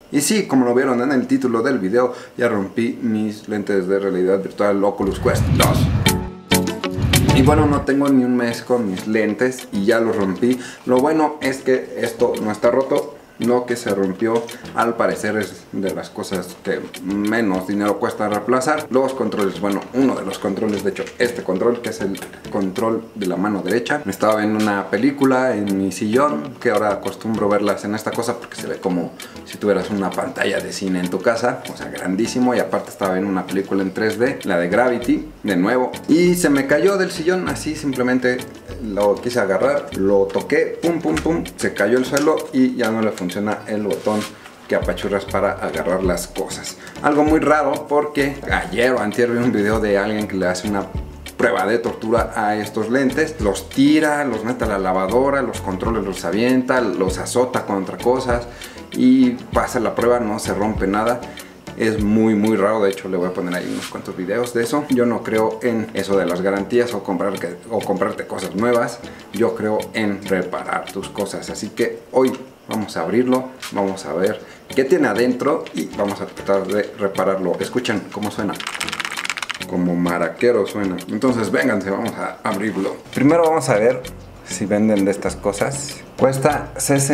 Y sí, como lo vieron en el título del video, ya rompí mis lentes de realidad virtual Oculus Quest 2. Y bueno, no tengo ni un mes con mis lentes y ya los rompí. Lo bueno es que esto no está roto. Lo que se rompió al parecer es de las cosas que menos dinero cuesta reemplazar. Los controles, bueno, uno de los controles, de hecho este control, que es el control de la mano derecha. Estaba viendo una película en mi sillón, que ahora acostumbro verlas en esta cosa porque se ve como si tuvieras una pantalla de cine en tu casa, o sea, grandísimo. Y aparte estaba viendo una película en 3D, la de Gravity, de nuevo, y se me cayó del sillón así, simplemente lo quise agarrar, lo toqué, pum pum pum, se cayó el suelo y ya no le funciona el botón que apachurras para agarrar las cosas. Algo muy raro porque ayer o antier vi un video de alguien que le hace una prueba de tortura a estos lentes. Los tira, los mete a la lavadora, los controles los avienta, los azota contra cosas y pasa la prueba, no se rompe nada. Es muy raro, de hecho le voy a poner ahí unos cuantos videos de eso. Yo no creo en eso de las garantías o comprarte cosas nuevas. Yo creo en reparar tus cosas. Así que hoy vamos a abrirlo, vamos a ver qué tiene adentro y vamos a tratar de repararlo. Escuchen cómo suena. Como maraquero suena. Entonces vénganse, vamos a abrirlo. Primero vamos a ver si venden de estas cosas. Cuesta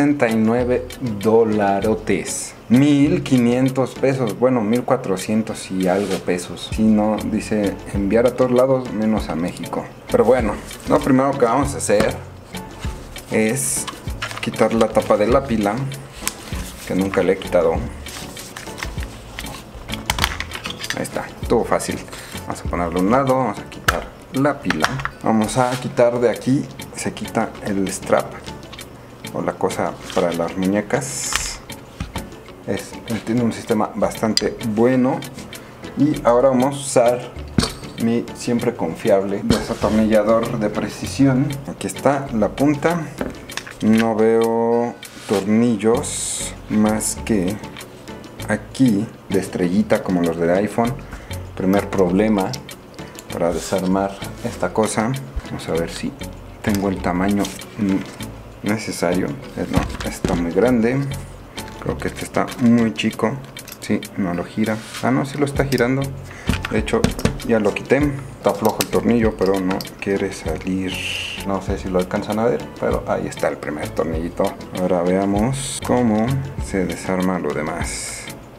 $69. 1,500 pesos, bueno, 1,400 y algo pesos. Si no, dice enviar a todos lados menos a México. Pero bueno, lo primero que vamos a hacer es quitar la tapa de la pila, que nunca le he quitado. Ahí está, todo fácil. Vamos a ponerlo a un lado, vamos a quitar la pila. Vamos a quitar de aquí, se quita el strap o la cosa para las muñecas. Tiene un sistema bastante bueno. Y ahora vamos a usar mi siempre confiable desatornillador de precisión. Aquí está la punta. No veo tornillos más que aquí de estrellita como los del iPhone. Primer problema para desarmar esta cosa. Vamos a ver si tengo el tamaño necesario. No, está muy grande. Creo que este está muy chico. Sí, no lo gira. Ah, no, sí lo está girando. De hecho, ya lo quité. Está flojo el tornillo, pero no quiere salir. No sé si lo alcanzan a ver, pero ahí está el primer tornillito. Ahora veamos cómo se desarma lo demás.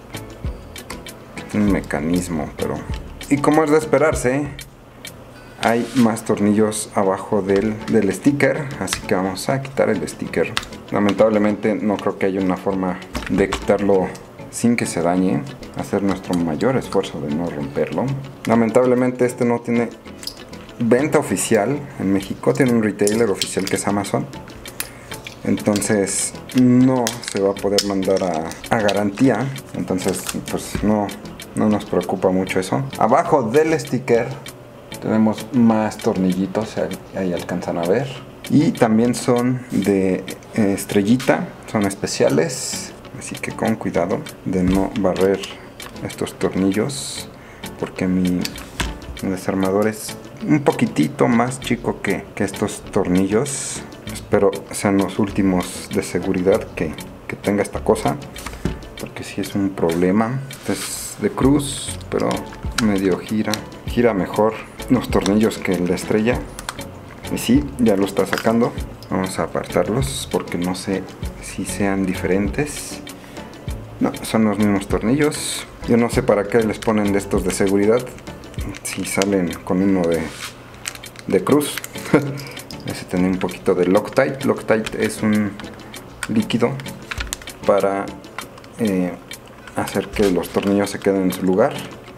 Un mecanismo, pero... Y como es de esperarse, hay más tornillos abajo del sticker, así que vamos a quitar el sticker. Lamentablemente no creo que haya una forma de quitarlo sin que se dañe. Hacer nuestro mayor esfuerzo de no romperlo. Lamentablemente este no tiene venta oficial en México, tiene un retailer oficial que es Amazon. Entonces no se va a poder mandar a garantía. Entonces pues no nos preocupa mucho eso. Abajo del sticker tenemos más tornillitos, ahí alcanzan a ver. Y también son de estrellita, son especiales. Así que con cuidado de no barrer estos tornillos, porque mi desarmador es un poquitito más chico que estos tornillos. Espero sean los últimos de seguridad que tenga esta cosa, porque si es un problema. Este es de cruz, pero medio gira mejor los tornillos que el de estrella. Y sí, ya lo está sacando. Vamos a apartarlos porque no sé si sean diferentes. No, son los mismos tornillos. Yo no sé para qué les ponen de estos de seguridad si salen con uno de cruz. Ese tiene un poquito de Loctite. Loctite es un líquido para hacer que los tornillos se queden en su lugar.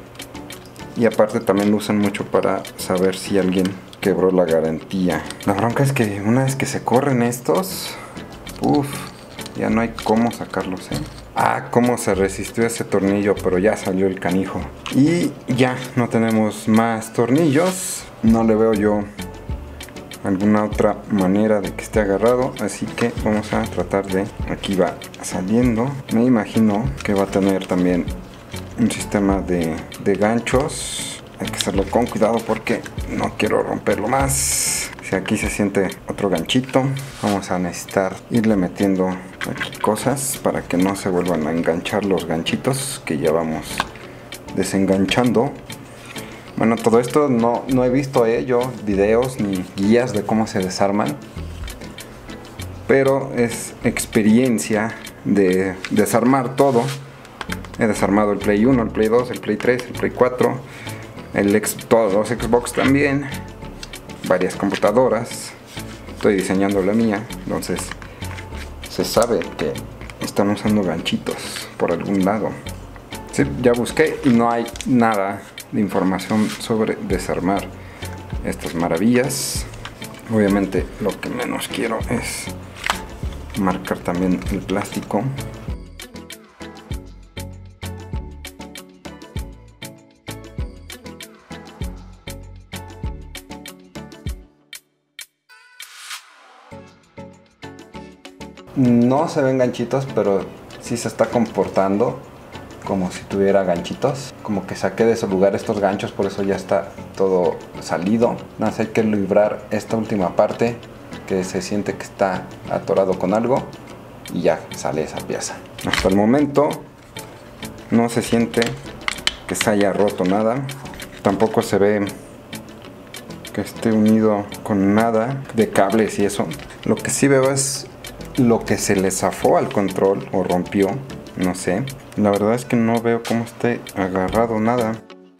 Y aparte también lo usan mucho para saber si alguien quebró la garantía. La bronca es que una vez que se corren estos, ya no hay cómo sacarlos, cómo se resistió ese tornillo, pero ya salió el canijo. Y ya no tenemos más tornillos. No le veo yo alguna otra manera de que esté agarrado, así que vamos a tratar de... Aquí va saliendo. Me imagino que va a tener también un sistema de ganchos. Hay que hacerlo con cuidado porque no quiero romperlo más. Si aquí se siente otro ganchito, vamos a necesitar irle metiendo aquí cosas para que no se vuelvan a enganchar los ganchitos que ya vamos desenganchando. Bueno, todo esto no he visto yo videos ni guías de cómo se desarman, pero es experiencia de desarmar todo. He desarmado el Play 1, el Play 2, el Play 3, el Play 4, todos los Xbox también, varias computadoras. Estoy diseñando la mía, entonces se sabe que están usando ganchitos por algún lado. Sí, ya busqué y no hay nada de información sobre desarmar estas maravillas. Obviamente lo que menos quiero es marcar también el plástico. No se ven ganchitos, pero sí se está comportando como si tuviera ganchitos. Como que saqué de su lugar estos ganchos, por eso ya está todo salido. Nada más hay que librar esta última parte que se siente que está atorado con algo y ya sale esa pieza. Hasta el momento no se siente que se haya roto nada. Tampoco se ve que esté unido con nada de cables y eso. Lo que sí veo es lo que se le zafó al control o rompió, no sé. La verdad es que no veo cómo esté agarrado nada.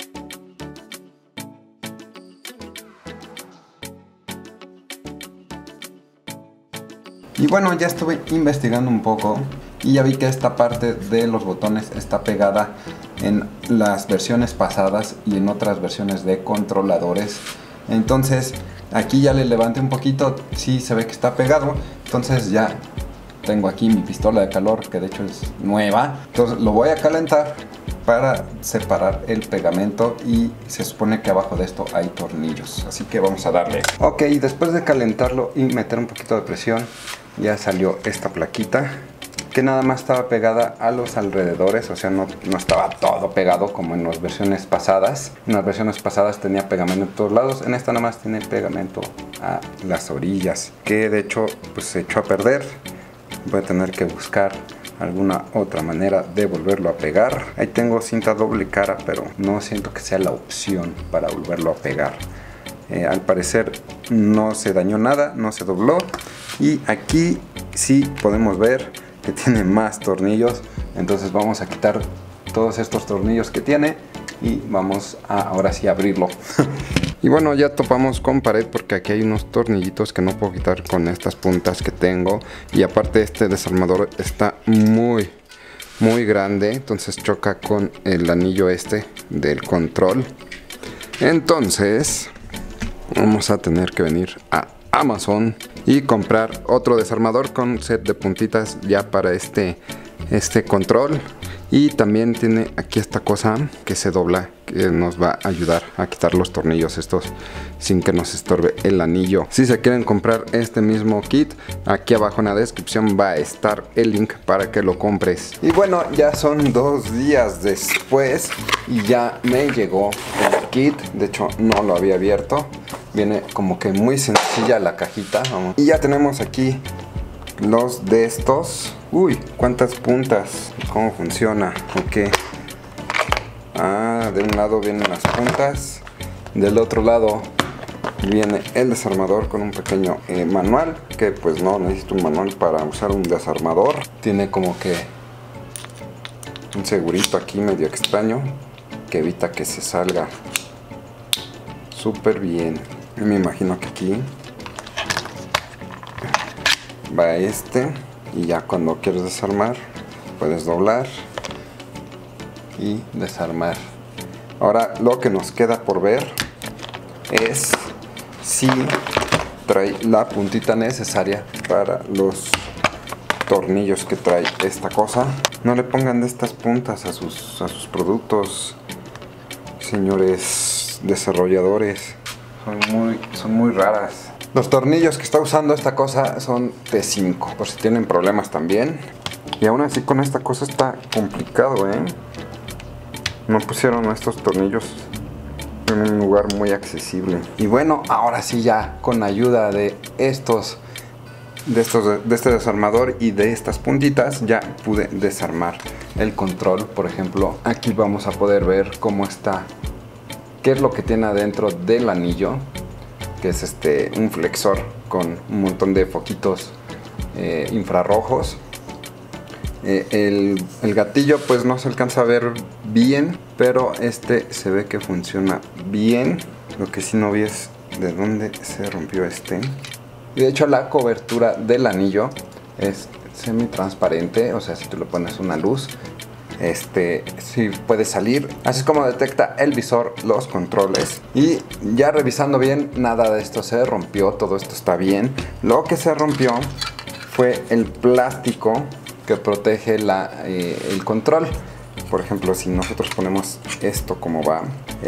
Y bueno, ya estuve investigando un poco y ya vi que esta parte de los botones está pegada en las versiones pasadas y en otras versiones de controladores. Entonces aquí ya le levanté un poquito, sí se ve que está pegado. Entonces ya tengo aquí mi pistola de calor, que de hecho es nueva. Entonces lo voy a calentar para separar el pegamento y se supone que abajo de esto hay tornillos. Así que vamos a darle. Ok, después de calentarlo y meter un poquito de presión, ya salió esta plaquita que nada más estaba pegada a los alrededores, o sea, no estaba todo pegado como en las versiones pasadas. En las versiones pasadas tenía pegamento en todos lados, en esta nada más tiene pegamento a las orillas, que de hecho pues se echó a perder. Voy a tener que buscar alguna otra manera de volverlo a pegar. Ahí tengo cinta doble cara, pero no siento que sea la opción para volverlo a pegar. Al parecer no se dañó nada, no se dobló. Y aquí sí podemos ver que tiene más tornillos. Entonces vamos a quitar todos estos tornillos que tiene y vamos a ahora sí abrirlo. Y bueno, ya topamos con pared porque aquí hay unos tornillitos que no puedo quitar con estas puntas que tengo. Y aparte este desarmador está muy grande, entonces choca con el anillo este del control. Entonces vamos a tener que venir a Amazon y comprar otro desarmador con set de puntitas ya para este control. Y también tiene aquí esta cosa que se dobla, que nos va a ayudar a quitar los tornillos estos sin que nos estorbe el anillo. Si se quieren comprar este mismo kit, aquí abajo en la descripción va a estar el link para que lo compres. Y bueno, ya son 2 días después y ya me llegó el kit. De hecho no lo había abierto, viene como que muy sencilla la cajita. Vamos. Y ya tenemos aquí los de estos. Uy, cuántas puntas, cómo funciona. Ok, de un lado vienen las puntas, del otro lado viene el desarmador con un pequeño manual, que pues no necesito un manual para usar un desarmador. Tiene como que un segurito aquí medio extraño que evita que se salga. Súper bien. Yo me imagino que aquí va y ya cuando quieres desarmar puedes doblar y desarmar. Ahora lo que nos queda por ver es si trae la puntita necesaria para los tornillos que trae esta cosa. No le pongan de estas puntas a sus productos, señores desarrolladores. Son muy raras. Los tornillos que está usando esta cosa son T5, por si tienen problemas también. Y aún así con esta cosa está complicado, No pusieron estos tornillos en un lugar muy accesible. Y bueno, ahora sí ya con ayuda de estos de este desarmador y de estas puntitas ya pude desarmar el control. Por ejemplo, aquí vamos a poder ver cómo está, qué es lo que tiene adentro del anillo, que es un flexor con un montón de foquitos infrarrojos. El gatillo pues no se alcanza a ver bien, pero se ve que funciona bien. Lo que sí no vi es de dónde se rompió y de hecho la cobertura del anillo es semi transparente, o sea, si tú le pones una luz sí puede salir. Así es como detecta el visor los controles. Y ya revisando bien, nada de esto se rompió, todo esto está bien. Lo que se rompió fue el plástico que protege el control. Por ejemplo, si nosotros ponemos esto como va,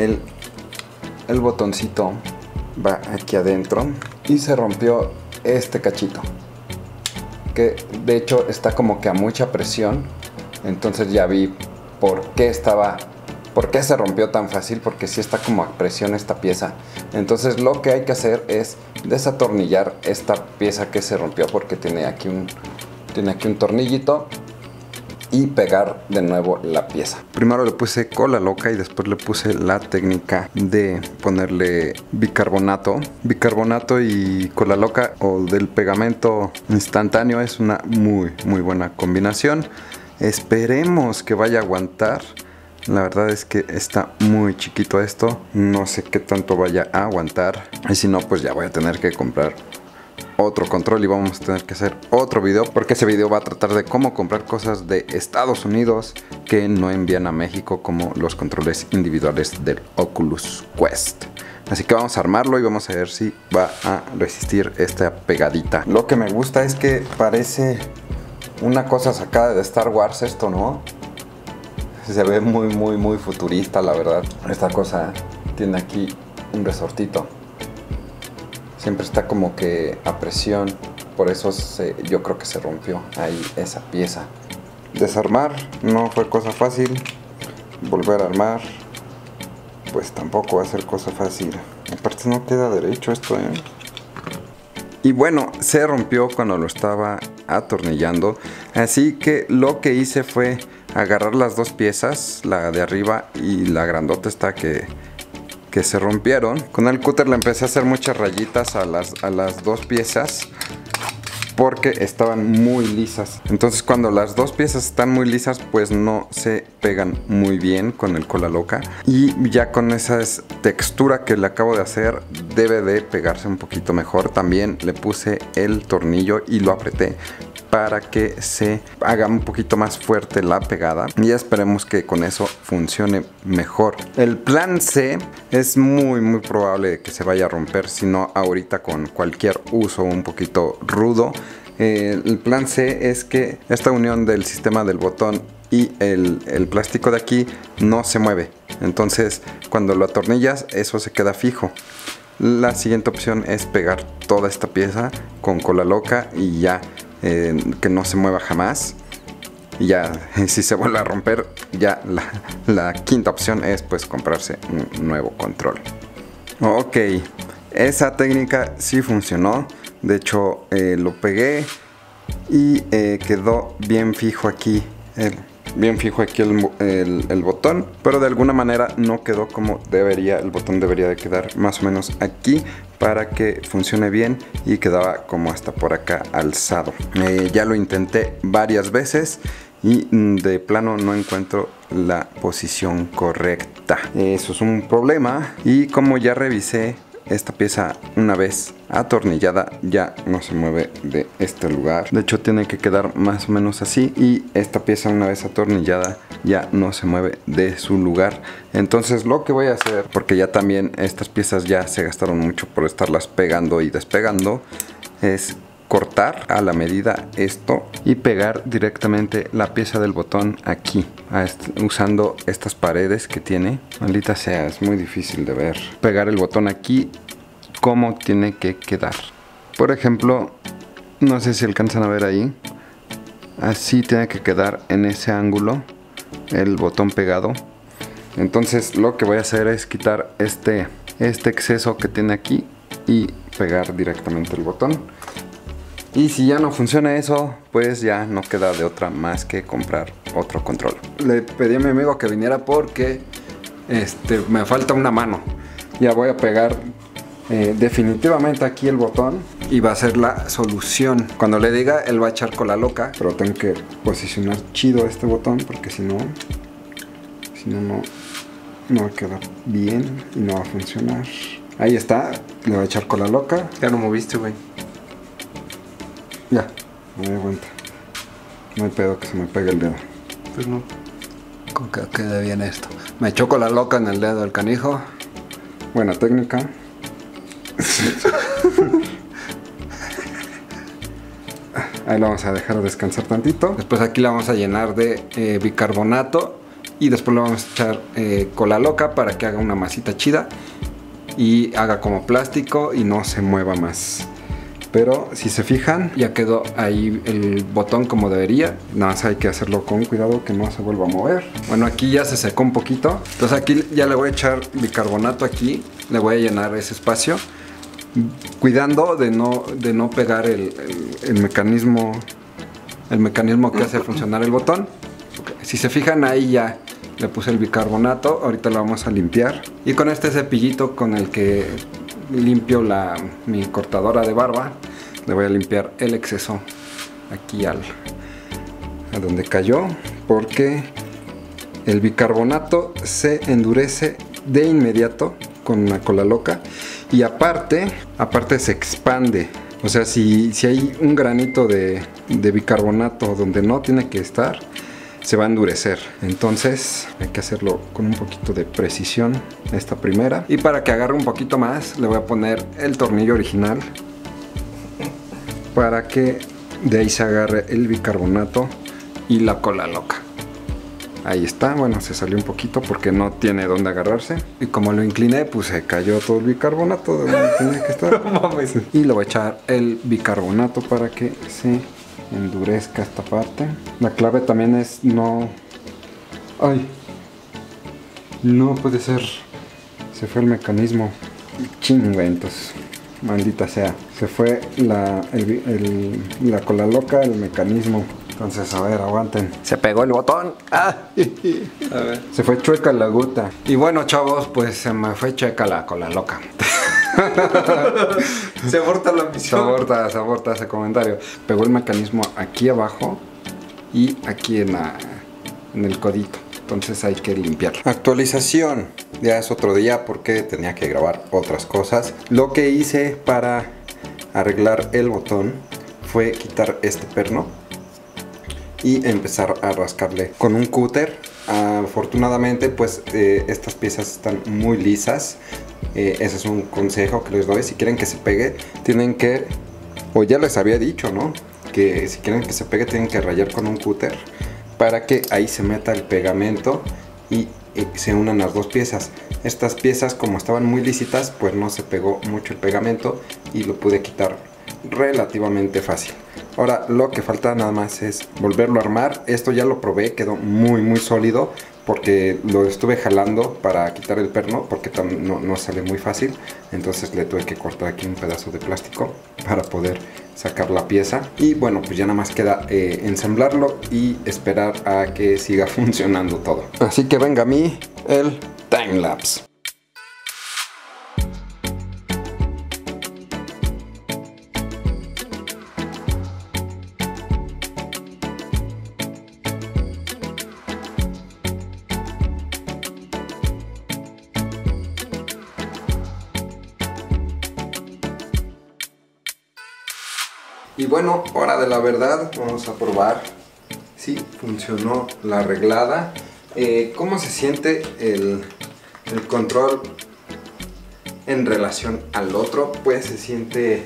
el botoncito va aquí adentro y se rompió este cachito, que de hecho está como que a mucha presión. Entonces ya vi por qué se rompió tan fácil, porque sí está como a presión esta pieza. Entonces lo que hay que hacer es desatornillar esta pieza que se rompió, porque tiene aquí un tornillito, y pegar de nuevo la pieza. Primero le puse cola loca y después le puse la técnica de ponerle bicarbonato. Bicarbonato y cola loca o del pegamento instantáneo es una muy buena combinación. Esperemos que vaya a aguantar. La verdad es que está muy chiquito esto. No sé qué tanto vaya a aguantar. Y si no, pues ya voy a tener que comprar otro control y vamos a tener que hacer otro video, porque ese video va a tratar de cómo comprar cosas de Estados Unidos que no envían a México, como los controles individuales del Oculus Quest. Así que vamos a armarlo y vamos a ver si va a resistir esta pegadita. Lo que me gusta es que parece una cosa sacada de Star Wars esto, ¿no? Se ve muy futurista, la verdad. Esta cosa tiene aquí un resortito. Siempre está como que a presión, por eso yo creo que se rompió ahí esa pieza. Desarmar no fue cosa fácil, volver a armar pues tampoco va a ser cosa fácil. Aparte no queda derecho esto, Y bueno, se rompió cuando lo estaba atornillando, así que lo que hice fue agarrar las dos piezas, la de arriba y la grandota esta que se rompieron. Con el cúter le empecé a hacer muchas rayitas a las dos piezas, porque estaban muy lisas. Entonces cuando las dos piezas están muy lisas, pues no se pegan muy bien con el cola loca. Y ya con esa textura que le acabo de hacer, debe de pegarse un poquito mejor. También le puse el tornillo y lo apreté para que se haga un poquito más fuerte la pegada, y esperemos que con eso funcione mejor. El plan C es muy probable que se vaya a romper, si no ahorita con cualquier uso un poquito rudo. El plan C es que esta unión del sistema del botón y el plástico de aquí no se mueve, entonces cuando lo atornillas eso se queda fijo. La siguiente opción es pegar toda esta pieza con cola loca y ya que no se mueva jamás. Y ya si se vuelve a romper, ya la quinta opción es pues comprarse un nuevo control. Ok, esa técnica sí funcionó. De hecho lo pegué y quedó bien fijo aquí el botón, pero de alguna manera no quedó como debería. El botón debería de quedar más o menos aquí para que funcione bien, y quedaba como hasta por acá alzado. Ya lo intenté varias veces y de plano no encuentro la posición correcta. Eso es un problema, y como ya revisé esta pieza una vez atornillada, ya no se mueve de este lugar. De hecho tiene que quedar más o menos así, y esta pieza una vez atornillada ya no se mueve de su lugar. Entonces lo que voy a hacer, porque ya también estas piezas ya se gastaron mucho por estarlas pegando y despegando, es cortar a la medida esto y pegar directamente la pieza del botón aquí, usando estas paredes que tiene. Maldita sea, es muy difícil de ver. Pegar el botón aquí como tiene que quedar. Por ejemplo, no sé si alcanzan a ver ahí, así tiene que quedar en ese ángulo el botón pegado. Entonces lo que voy a hacer es quitar este exceso que tiene aquí y pegar directamente el botón. Y si ya no funciona eso, pues ya no queda de otra más que comprar otro control. Le pedí a mi amigo que viniera porque me falta una mano. Ya voy a pegar definitivamente aquí el botón y va a ser la solución. Cuando le diga, él va a echar cola loca, pero tengo que posicionar chido este botón porque si no va a quedar bien y no va a funcionar. Ahí está, le voy a echar cola loca. Ya lo moviste, güey. Ya, me doy cuenta. No hay pedo que se me pegue el dedo. Pues no. Con que quede bien esto. Me echó cola loca en el dedo del canijo. Buena técnica. Ahí lo vamos a dejar descansar tantito. Después aquí la vamos a llenar de bicarbonato. Y después le vamos a echar cola loca para que haga una masita chida. Y haga como plástico y no se mueva más. Pero si se fijan, ya quedó ahí el botón como debería. Nada más hay que hacerlo con cuidado que no se vuelva a mover. Bueno, aquí ya se secó un poquito. Entonces aquí ya le voy a echar bicarbonato aquí. Le voy a llenar ese espacio. Cuidando de no pegar el mecanismo que hace funcionar el botón. Si se fijan, ahí ya le puse el bicarbonato. Ahorita lo vamos a limpiar. Y con este cepillito con el que limpio mi cortadora de barba, le voy a limpiar el exceso aquí a donde cayó, porque el bicarbonato se endurece de inmediato con una cola loca y aparte se expande. O sea, si hay un granito de bicarbonato donde no tiene que estar, se va a endurecer. Entonces hay que hacerlo con un poquito de precisión esta primera. Y para que agarre un poquito más, le voy a poner el tornillo original para que de ahí se agarre el bicarbonato y la cola loca. Ahí está. Bueno, se salió un poquito porque no tiene dónde agarrarse. Y como lo incliné, pues se cayó todo el bicarbonato de donde tenía que estar. No mames. Y le voy a echar el bicarbonato para que se endurezca esta parte. La clave también es no... ¡Ay! No puede ser. Se fue el mecanismo. Chinga, entonces. Maldita sea. Se fue la cola loca, el mecanismo. Entonces, a ver, aguanten. Se pegó el botón. ¡Ah! A ver. Se fue chueca la gota. Y bueno, chavos, pues se me fue chueca la cola loca. Se aborta la misión. Se aborta ese comentario. Pegó el mecanismo aquí abajo y aquí en el codito. Entonces hay que limpiarlo. Actualización. Ya es otro día porque tenía que grabar otras cosas. Lo que hice para arreglar el botón fue quitar este perno y empezar a rascarle con un cúter. Afortunadamente, pues estas piezas están muy lisas. Ese es un consejo que les doy. Si quieren que se pegue, tienen que, o ya les había dicho, ¿no? Que si quieren que se pegue, tienen que rayar con un cúter para que ahí se meta el pegamento y se unan las dos piezas. Estas piezas, como estaban muy lisitas, pues no se pegó mucho el pegamento y lo pude quitar relativamente fácil. Ahora lo que falta nada más es volverlo a armar. Esto ya lo probé, quedó muy sólido porque lo estuve jalando para quitar el perno porque no sale muy fácil. Entonces le tuve que cortar aquí un pedazo de plástico para poder sacar la pieza. Y bueno, pues ya nada más queda ensamblarlo y esperar a que siga funcionando todo. Así que venga a mí el timelapse. Y bueno, hora de la verdad, vamos a probar si funcionó la arreglada. ¿Cómo se siente el control en relación al otro? Pues se siente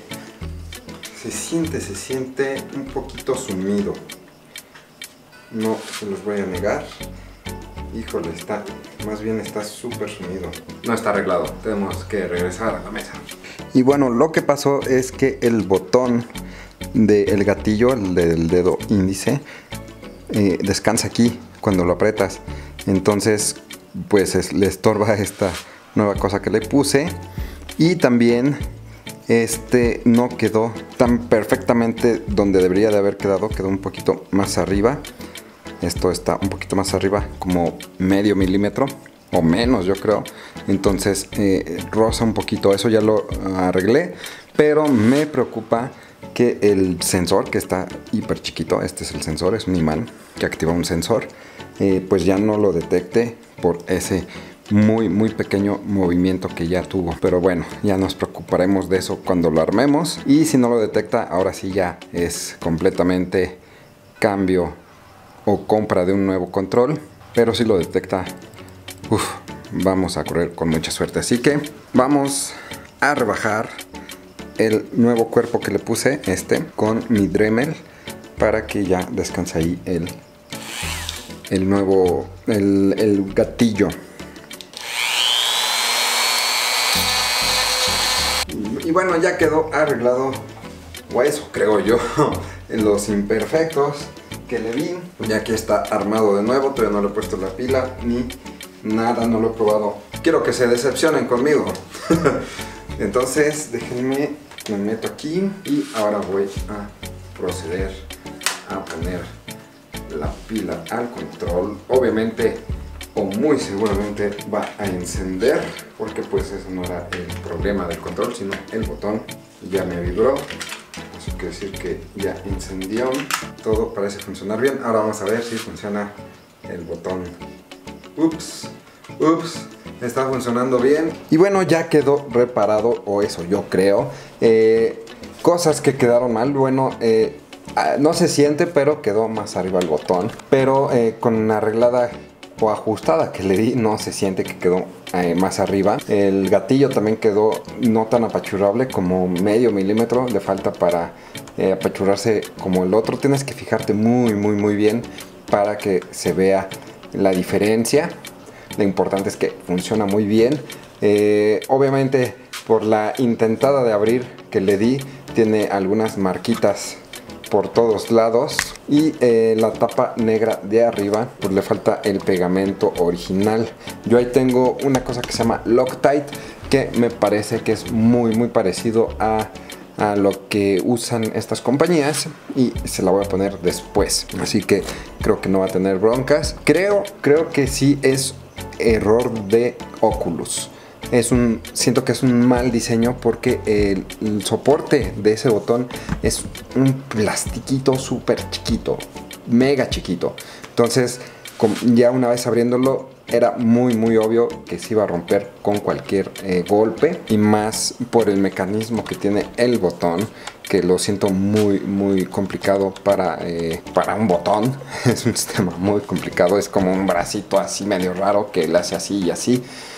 un poquito sumido. No se los voy a negar. Híjole, más bien está súper sumido. No está arreglado, tenemos que regresar a la mesa. Y bueno, lo que pasó es que el botón del gatillo, el del dedo índice, descansa aquí cuando lo aprietas. Entonces pues le estorba esta nueva cosa que le puse. Y también no quedó tan perfectamente donde debería de haber quedado, quedó un poquito más arriba. Esto está un poquito más arriba, como medio milímetro o menos, yo creo. Entonces roza un poquito, eso ya lo arreglé, pero me preocupa que el sensor, que está hiper chiquito, este es el sensor, es un imán que activa un sensor, pues ya no lo detecte por ese muy pequeño movimiento que ya tuvo. Pero bueno, ya nos preocuparemos de eso cuando lo armemos, y si no lo detecta, ahora sí ya es completamente cambio o compra de un nuevo control. Pero si lo detecta, vamos a correr con mucha suerte. Así que vamos a rebajar el nuevo cuerpo que le puse, con mi Dremel, para que ya descanse ahí el nuevo el gatillo. Y bueno, ya quedó arreglado, o eso creo yo, los imperfectos que le vi. Ya que está armado de nuevo, todavía no le he puesto la pila ni nada, no lo he probado. Quiero que se decepcionen conmigo. Entonces déjenme, me meto aquí y ahora voy a proceder a poner la pila al control. Obviamente, o muy seguramente va a encender, porque pues eso no era el problema del control, sino el botón ya me vibró. Eso quiere decir que ya encendió. Todo parece funcionar bien. Ahora vamos a ver si funciona el botón. Ups, está funcionando bien. Y bueno, ya quedó reparado, o eso yo creo. Cosas que quedaron mal, bueno, no se siente, pero quedó más arriba el botón. Pero con la arreglada o ajustada que le di, no se siente que quedó más arriba. El gatillo también quedó no tan apachurrable, como medio milímetro le falta para apachurrarse como el otro. Tienes que fijarte muy bien para que se vea la diferencia. Lo importante es que funciona muy bien. Obviamente, por la intentada de abrir que le di, tiene algunas marquitas por todos lados, y la tapa negra de arriba, pues le falta el pegamento original. Yo ahí tengo una cosa que se llama Loctite, que me parece que es muy parecido a lo que usan estas compañías, y se la voy a poner después, así que creo que no va a tener broncas. Creo que sí es error de Oculus. Siento que es un mal diseño, porque el soporte de ese botón es un plastiquito súper chiquito, mega chiquito. Entonces, ya una vez abriéndolo, era muy obvio que se iba a romper con cualquier golpe, y más por el mecanismo que tiene el botón, que lo siento muy complicado para un botón. Es un sistema muy complicado, es como un bracito así medio raro que le hace así y así.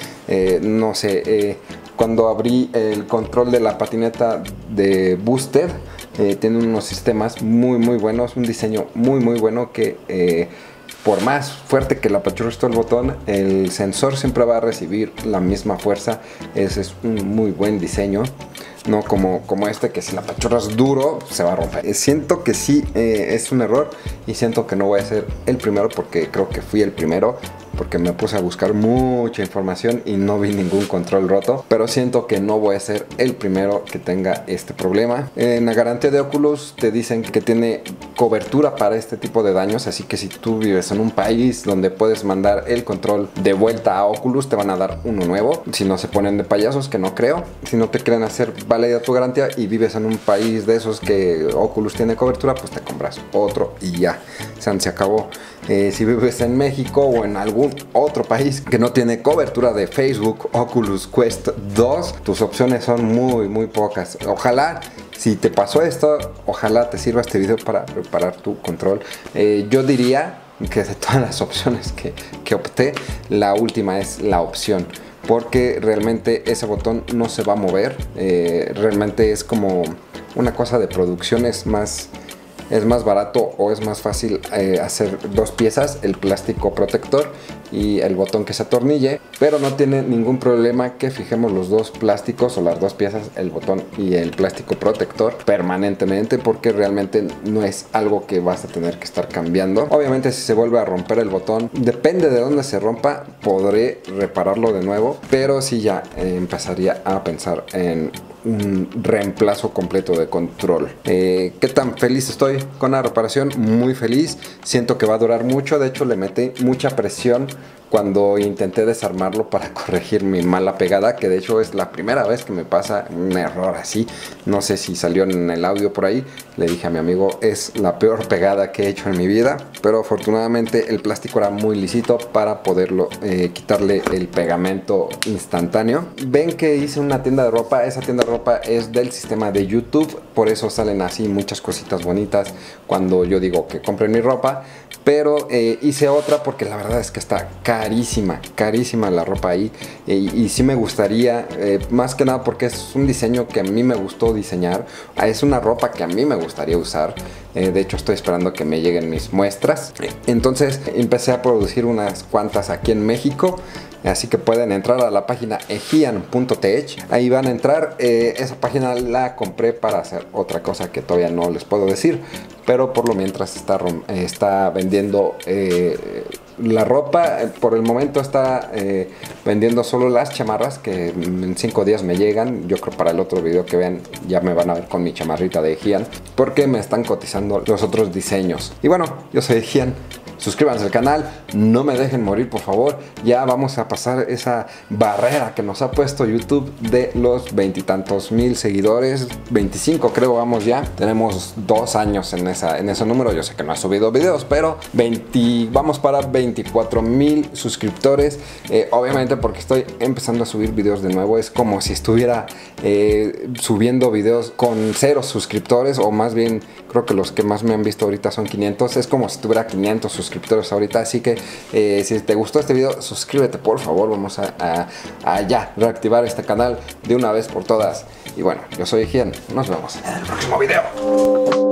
No sé, cuando abrí el control de la patineta de Boosted, tiene unos sistemas muy buenos, un diseño muy bueno, que por más fuerte que la apachurres todo el botón, el sensor siempre va a recibir la misma fuerza. Ese es un muy buen diseño, no como este, que si la apachurras duro se va a romper. Siento que sí es un error, y siento que no voy a ser el primero, porque creo que fui el primero, porque me puse a buscar mucha información y no vi ningún control roto. Pero siento que no voy a ser el primero que tenga este problema. En la garantía de Oculus te dicen que tiene cobertura para este tipo de daños, así que si tú vives en un país donde puedes mandar el control de vuelta a Oculus, te van a dar uno nuevo, si no se ponen de payasos, que no creo. Si no te quieren hacer válida tu garantía y vives en un país de esos que Oculus tiene cobertura, pues te compras otro y ya, se acabó. Si vives en México o en algún otro país que no tiene cobertura de Facebook Oculus Quest 2, tus opciones son muy pocas. Ojalá, si te pasó esto, ojalá te sirva este video para preparar tu control. Yo diría que de todas las opciones que opté, la última es la opción, porque realmente ese botón no se va a mover. Realmente es como una cosa de producción, es más barato, o es más fácil hacer dos piezas, el plástico protector y el botón que se atornille, pero no tiene ningún problema que fijemos los dos plásticos o las dos piezas, el botón y el plástico protector, permanentemente, porque realmente no es algo que vas a tener que estar cambiando. Obviamente si se vuelve a romper el botón, depende de dónde se rompa, podré repararlo de nuevo, pero sí ya empezaría a pensar en un reemplazo completo de control. ¿Qué tan feliz estoy con la reparación? Muy feliz. Siento que va a durar mucho. De hecho, le metí mucha presión cuando intenté desarmarlo para corregir mi mala pegada, que de hecho es la primera vez que me pasa un error así. No sé si salió en el audio por ahí. Le dije a mi amigo, es la peor pegada que he hecho en mi vida, pero afortunadamente el plástico era muy lisito para poderlo quitarle el pegamento instantáneo. Ven que hice una tienda de ropa. Esa tienda de ropa es del sistema de YouTube, por eso salen así muchas cositas bonitas cuando yo digo que compren mi ropa. Pero hice otra porque la verdad es que está carísima la ropa ahí. Y sí me gustaría, más que nada porque es un diseño que a mí me gustó diseñar. Es una ropa que a mí me gustaría usar. De hecho estoy esperando que me lleguen mis muestras. Entonces empecé a producir unas cuantas aquí en México. Así que pueden entrar a la página ejian.tech. Ahí van a entrar. Esa página la compré para hacer otra cosa que todavía no les puedo decir, pero por lo mientras está vendiendo la ropa. Por el momento está vendiendo solo las chamarras, que en 5 días me llegan. Yo creo para el otro video que vean ya me van a ver con mi chamarrita de Ejian, porque me están cotizando los otros diseños. Y bueno, yo soy Ejian. Suscríbanse al canal, no me dejen morir por favor. Ya vamos a pasar esa barrera que nos ha puesto YouTube de los 20 y tantos mil seguidores. 25 creo vamos ya. Tenemos 2 años en ese número. Yo sé que no he subido videos, pero vamos para 24,000 suscriptores. Obviamente porque estoy empezando a subir videos de nuevo. Es como si estuviera subiendo videos con 0 suscriptores, o más bien creo que los que más me han visto ahorita son 500. Es como si tuviera 500 suscriptores ahorita. Así que si te gustó este video, suscríbete por favor. Vamos a ya reactivar este canal de una vez por todas. Y bueno, yo soy Ejian. Nos vemos en el próximo video.